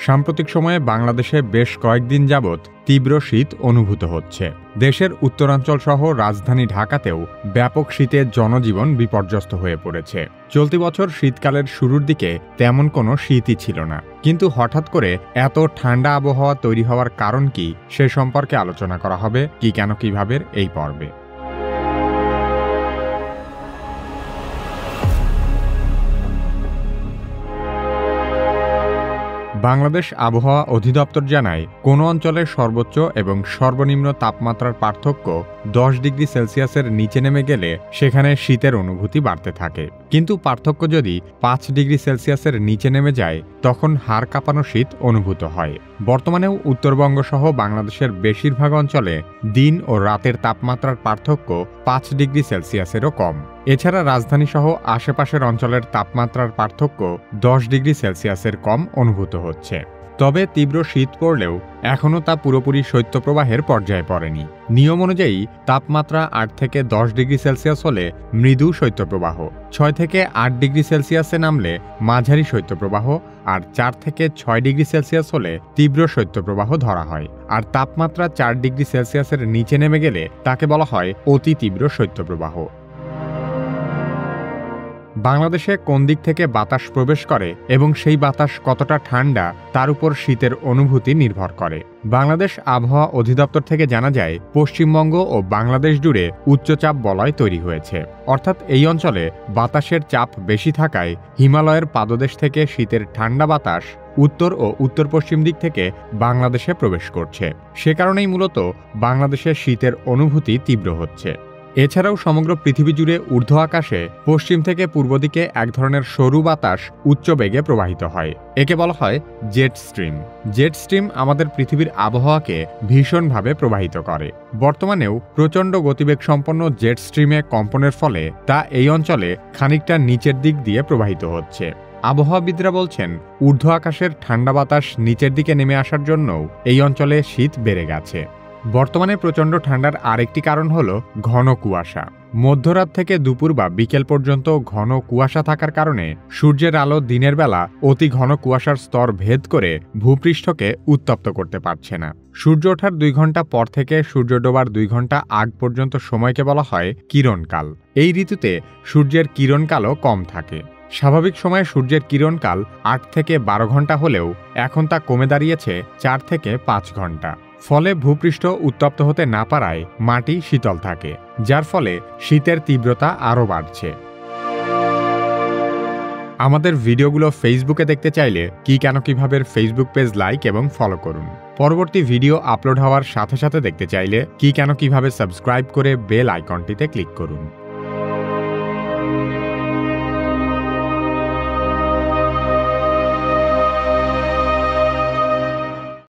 সাম্প্রতিক সময়ে বাংলাদেশে বেশ কয়েকদিন যাবৎ তীব্র শীত অনুভূত হচ্ছে। দেশের উত্তরাঞ্চল সহ রাজধানী ঢাকাতেও ব্যাপক শীতে জনজীবন বিপর্যস্ত হয়ে পড়েছে। চলতি বছর শীতকালের শুরুর দিকে তেমন কোনো শীতই ছিল না, কিন্তু হঠাৎ করে এত ঠান্ডা আবহাওয়া তৈরি হওয়ার কারণ কি সে সম্পর্কে আলোচনা করা হবে কি কেন কিভাবে এই পর্বে। বাংলাদেশ আবহাওয়া অধিদপ্তর জানায়, কোনো অঞ্চলের সর্বোচ্চ এবং সর্বনিম্ন তাপমাত্রার পার্থক্য 10 ডিগ্রি সেলসিয়াসের নিচে নেমে গেলে সেখানে শীতের অনুভূতি বাড়তে থাকে। কিন্তু পার্থক্য যদি 5 ডিগ্রি সেলসিয়াসের নিচে নেমে যায় তখন হাড় কাঁপানো শীত অনুভূত হয়। বর্তমানেও উত্তরবঙ্গ সহ বাংলাদেশের বেশিরভাগ অঞ্চলে দিন ও রাতের তাপমাত্রার পার্থক্য 5 ডিগ্রি সেলসিয়াসেরও কম। এছাড়া রাজধানী সহ আশেপাশের অঞ্চলের তাপমাত্রার পার্থক্য 10 ডিগ্রি সেলসিয়াসের কম অনুভূত হচ্ছে। তবে তীব্র শীত পড়লেও এখনও তা পুরোপুরি শৈত্যপ্রবাহের পর্যায়ে পড়েনি। নিয়ম অনুযায়ী তাপমাত্রা 8 থেকে 10 ডিগ্রি সেলসিয়াস হলে মৃদু শৈত্যপ্রবাহ, 6 থেকে 8 ডিগ্রি সেলসিয়াসে নামলে মাঝারি শৈত্যপ্রবাহ, আর 4 থেকে 6 ডিগ্রি সেলসিয়াস হলে তীব্র শৈত্যপ্রবাহ ধরা হয়। আর তাপমাত্রা 4 ডিগ্রি সেলসিয়াসের নিচে নেমে গেলে তাকে বলা হয় অতি তীব্র শৈত্যপ্রবাহ। বাংলাদেশে কোন দিক থেকে বাতাস প্রবেশ করে এবং সেই বাতাস কতটা ঠান্ডা তার উপর শীতের অনুভূতি নির্ভর করে। বাংলাদেশ আবহাওয়া অধিদপ্তর থেকে জানা যায়, পশ্চিমবঙ্গ ও বাংলাদেশ জুড়ে উচ্চচাপ বলয় তৈরি হয়েছে। অর্থাৎ এই অঞ্চলে বাতাসের চাপ বেশি থাকায় হিমালয়ের পাদদেশ থেকে শীতের ঠান্ডা বাতাস উত্তর ও উত্তর পশ্চিম দিক থেকে বাংলাদেশে প্রবেশ করছে। সে কারণেই মূলত বাংলাদেশে শীতের অনুভূতি তীব্র হচ্ছে। এছাড়াও সমগ্র পৃথিবী জুড়ে ঊর্ধ্ব আকাশে পশ্চিম থেকে পূর্ব দিকে এক ধরনের সরু বাতাস উচ্চ বেগে প্রবাহিত হয়। একে বলা হয় জেট স্ট্রিম। জেট স্ট্রিম আমাদের পৃথিবীর আবহাওয়াকে ভীষণভাবে প্রবাহিত করে। বর্তমানেও প্রচণ্ড গতিবেগ সম্পন্ন জেট স্ট্রিমে কম্পনের ফলে তা এই অঞ্চলে খানিকটা নিচের দিক দিয়ে প্রবাহিত হচ্ছে। আবহাওয়াবিদরা বলছেন, ঊর্ধ্ব আকাশের ঠান্ডা বাতাস নিচের দিকে নেমে আসার জন্যও এই অঞ্চলে শীত বেড়ে গেছে। বর্তমানে প্রচণ্ড ঠান্ডার আরেকটি কারণ হল ঘন কুয়াশা। মধ্যরাত থেকে দুপুর বা বিকেল পর্যন্ত ঘন কুয়াশা থাকার কারণে সূর্যের আলো দিনের বেলা অতি ঘন কুয়াশার স্তর ভেদ করে ভূপৃষ্ঠকে উত্তপ্ত করতে পারছে না। সূর্য ওঠার 2 ঘন্টা পর থেকে সূর্য ডোবার 2 ঘন্টা আগ পর্যন্ত সময়কে বলা হয় কিরণকাল। এই ঋতুতে সূর্যের কিরণকালও কম থাকে। স্বাভাবিক সময়ে সূর্যের কিরণকাল 8 থেকে 12 ঘন্টা হলেও এখন তা কমে দাঁড়িয়েছে 4 থেকে 5 ঘন্টা। ফলে ভূপৃষ্ঠ উত্তপ্ত হতে না পারায় মাটি শীতল থাকে, যার ফলে শীতের তীব্রতা আরও বাড়ছে। আমাদের ভিডিওগুলো ফেসবুকে দেখতে চাইলে কি কেন কিভাবে ফেসবুক পেজ লাইক এবং ফলো করুন। পরবর্তী ভিডিও আপলোড হওয়ার সাথে সাথে দেখতে চাইলে কি কেন কিভাবে সাবস্ক্রাইব করে বেল আইকনটিতে ক্লিক করুন।